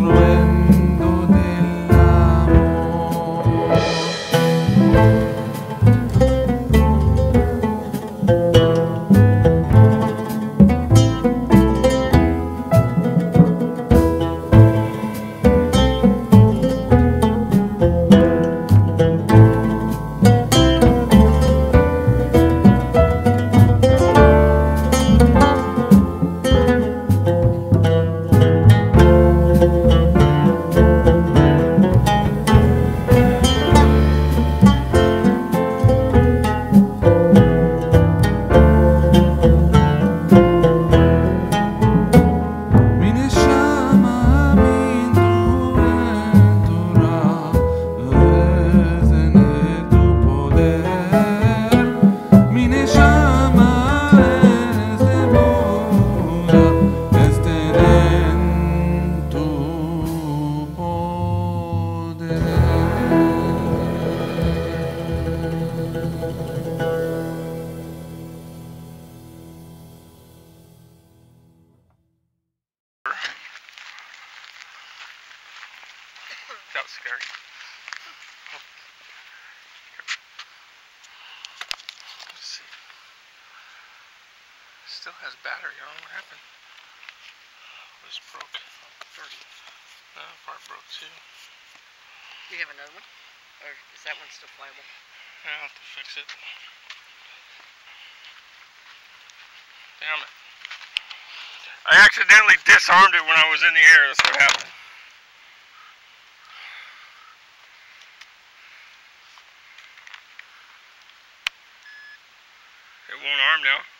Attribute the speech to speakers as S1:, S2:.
S1: estruendo del amor.
S2: That was scary. Let's see. Still has battery on. What happened? This broke. Part broke too.
S3: Do you have another one? Or is that one still flyable?
S2: I'll have to fix it. Damn it. I accidentally disarmed it when I was in the air. That's what happened. It won't arm now.